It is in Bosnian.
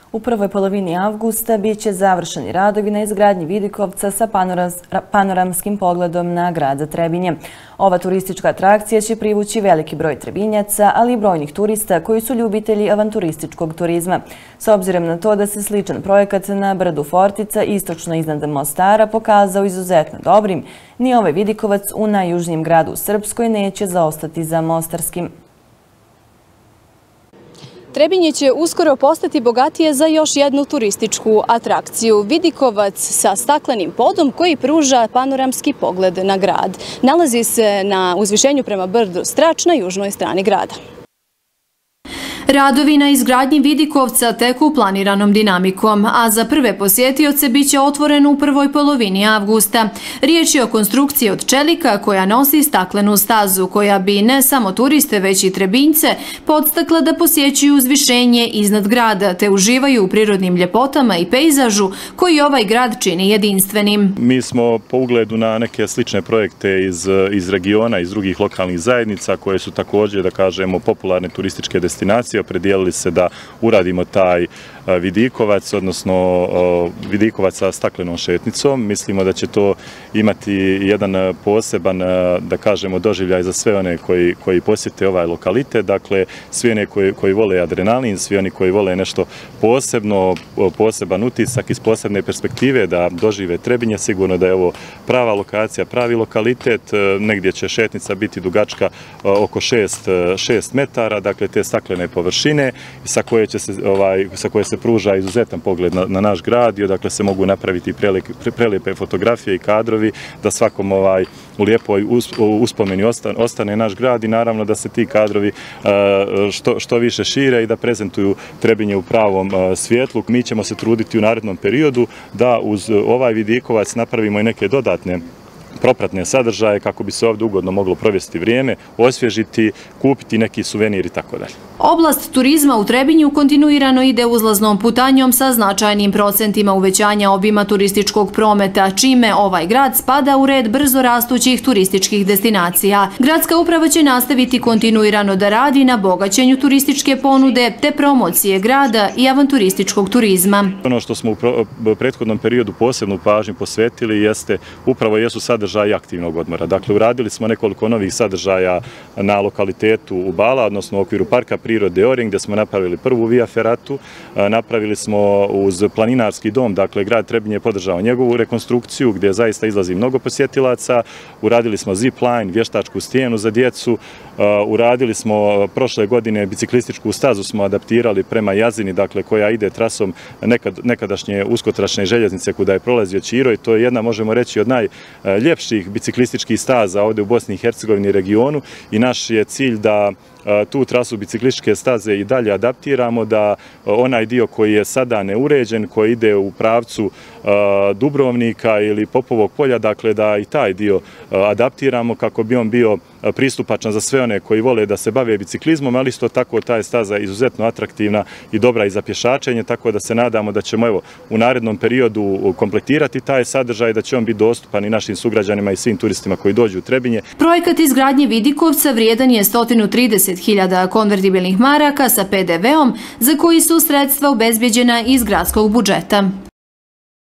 U prvoj polovini avgusta biće završeni radovi na izgradnji vidikovca sa panoramskim pogledom na grad Trebinje. Ova turistička atrakcija će privući veliki broj Trebinjaca, ali i brojnih turista koji su ljubitelji avanturističkog turizma. S obzirom na to da se sličan projekat na brdu Fortica istočno iznad Mostara pokazao izuzetno dobrim, ni ovaj vidikovac u najjužnijem gradu u Srpskoj neće zaostati za mostarskim. Trebinje će uskoro postati bogatije za još jednu turističku atrakciju. Vidikovac sa staklenim podom koji pruža panoramski pogled na grad. Nalazi se na uzvišenju prema brdu Strač na južnoj strani grada. Radovi na izgradnji vidikovca teku planiranom dinamikom, a za prve posjetioce biće otvoren u prvoj polovini avgusta. Riječ je o konstrukciji od čelika koja nosi staklenu stazu, koja bi ne samo turiste, već i Trebinjce podstakla da posjećuju uzvišenje iznad grada, te uživaju u prirodnim ljepotama i pejzažu koji ovaj grad čini jedinstvenim. Mi smo po ugledu na neke slične projekte iz regiona, iz drugih lokalnih zajednica, koje su također, da kažemo, popularne turističke destinacije, opredijelili se da uradimo taj vidikovac, odnosno vidikovac sa staklenom šetnicom. Mislimo da će to imati jedan poseban, da kažemo, doživljaj za sve one koji posjete ovaj lokalitet. Dakle, svi oni koji vole adrenalin, svi oni koji vole nešto posebno, poseban utisak iz posebne perspektive da dožive Trebinje. Sigurno da je ovo prava lokacija, pravi lokalitet. Negdje će šetnica biti dugačka oko 6 metara, dakle te staklene površine sa koje se pruža izuzetan pogled na naš grad i odakle se mogu napraviti prelijepe fotografije i kadrovi da svakom u lijepoj uspomeni ostane naš grad i naravno da se ti kadrovi što više šire i da prezentuju Trebinje u pravom svjetlu. Mi ćemo se truditi u narednom periodu da uz ovaj vidikovac napravimo i neke dodatne propratne sadržaje kako bi se ovdje ugodno moglo provesti vrijeme, osvježiti, kupiti neki suvenir i tako dalje. Oblast turizma u Trebinju kontinuirano ide uzlaznom putanjom sa značajnim procentima uvećanja obima turističkog prometa, čime ovaj grad spada u red brzo rastućih turističkih destinacija. Gradska uprava će nastaviti kontinuirano da radi na bogaćenju turističke ponude te promocije grada i avanturističkog turizma. Ono što smo u prethodnom periodu posebnu pažnju posvetili jesu sadržaji aktivnog odmora. Dakle, uradili smo nekoliko novih sadržaja na lokalitetu Ubala, odnosno u okviru Parka prirode Oring, gdje smo napravili prvu via feratu, napravili smo uz planinarski dom, dakle grad Trebinje je podržao njegovu rekonstrukciju gdje zaista izlazi mnogo posjetilaca, uradili smo zipline, vještačku stijenu za djecu, uradili smo prošle godine biciklističku stazu smo adaptirali prema Jazini, dakle koja ide trasom nekadašnje uskotračne željeznice kuda je prolazio Ćiro i to je jedna, možemo reći, od najljepših biciklističkih staza ovdje u Bosni i Hercegovini regionu i naš je cilj da tu trasu biciklističke staze i dalje adaptiramo, da onaj dio koji je sada neuređen, koji ide u pravcu Dubrovnika ili Popovog polja, dakle da i taj dio adaptiramo kako bi on bio pristupačan za sve one koji vole da se bave biciklizmom, ali isto tako ta je staza izuzetno atraktivna i dobra i za pješačenje, tako da se nadamo da ćemo u narednom periodu kompletirati taj sadržaj, da će on biti dostupan i našim sugrađanima i svim turistima koji dođu u Trebinje. Projekat izgradnje vidikovca vrijedan je 130.000 konvertibilnih maraka sa PDV-om za koji su sredstva obezbjeđena iz gradskog budžeta.